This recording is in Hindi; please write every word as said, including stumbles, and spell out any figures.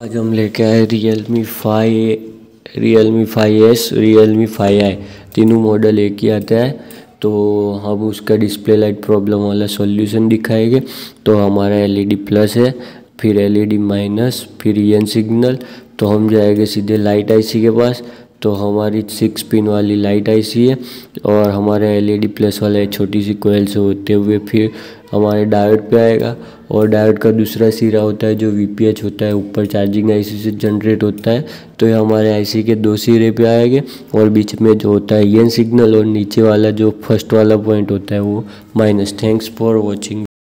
आज हम लेके आए Realme five Realme five S Realme five I तीनों मॉडल एक ही आता है। तो हम उसका डिस्प्ले लाइट प्रॉब्लम वाला सॉल्यूशन दिखाएंगे। तो हमारा एलईडी प्लस है, फिर एलईडी माइनस, फिर ईएन सिग्नल। तो हम जाएंगे सीधे लाइट आईसी के पास। तो हमारी सिक्स पिन वाली लाइट आईसी है और हमारे एलईडी प्लस वाला छोटी सी कोयल से होते हुए फिर हमारे डायोड पे आएगा। और डायोड का दूसरा सिरा होता है जो वीपीएच होता है, ऊपर चार्जिंग आईसी से जनरेट होता है। तो ये हमारे आईसी के दो सिरे पे आएंगे और बीच में जो होता है ईएन सिग्नल और नीचे वाला जो फर्स्ट वाला पॉइंट होता है वो माइनस। Thanks for watching.